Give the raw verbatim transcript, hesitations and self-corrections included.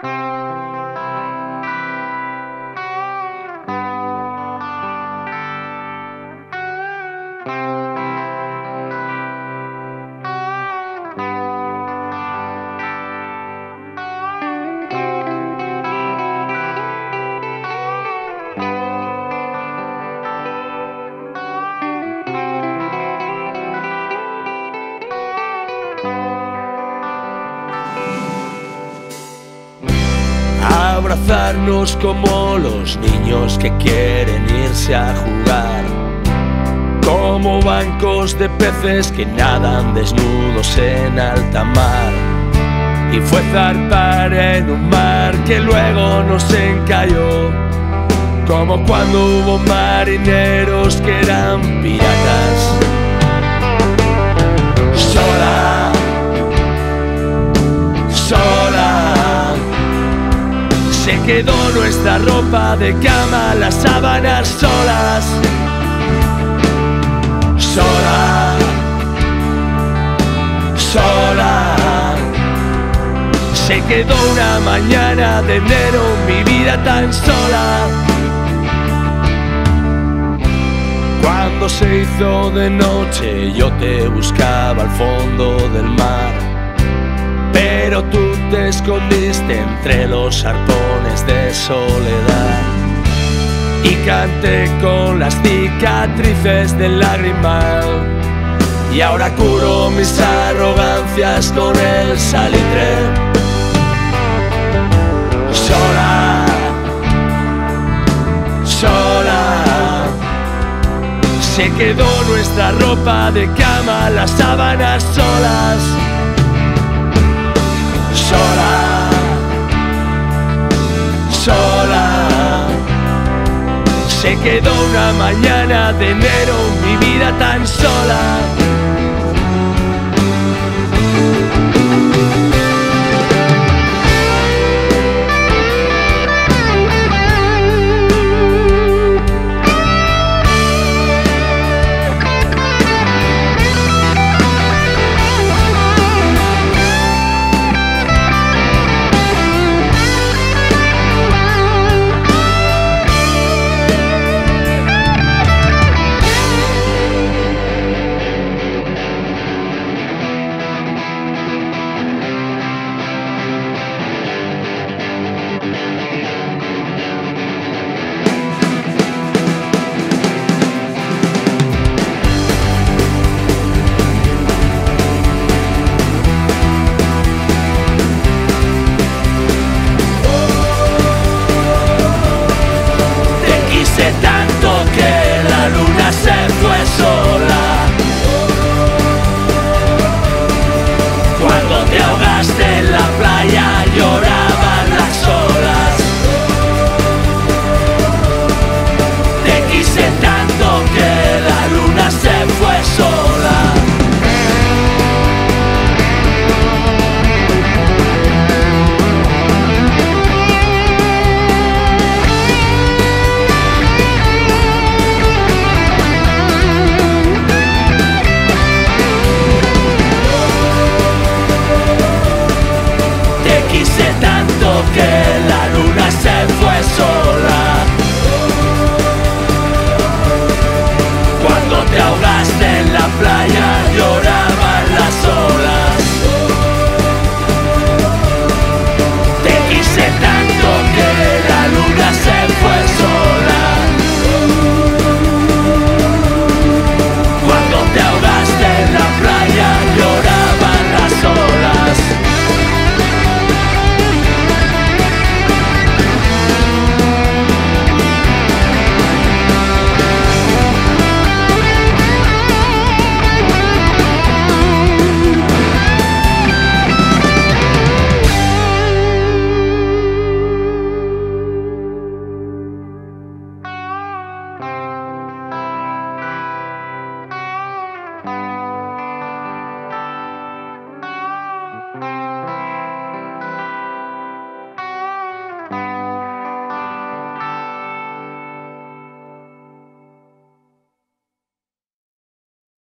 Abrazarnos como los niños que quieren irse a jugar, como bancos de peces que nadan desnudos en alta mar. Y fue zarpar en un mar que luego nos encalló, como cuando hubo marineros que eran piratas. Sola, sola, se quedó nuestra ropa de cama, las sábanas solas. Sola, sola, se quedó una mañana de enero mi vida tan sola. Cuando se hizo de noche yo te buscaba al fondo del mar, pero tú te escondiste entre los arpones de soledad. Y canté con las cicatrices del lagrimal, y ahora curo mis arrogancias con el salitre. Sola, sola, se quedó nuestra ropa de cama, las sábanas solas. Sola, sola, se quedó una mañana de enero mi vida tan sola. Tanto que la luna se fue sola. Cuando te ahogaste en la playa lloraban las olas. Te quise tanto que la luna se fue sola. Quise tanto que la luna se fue sola.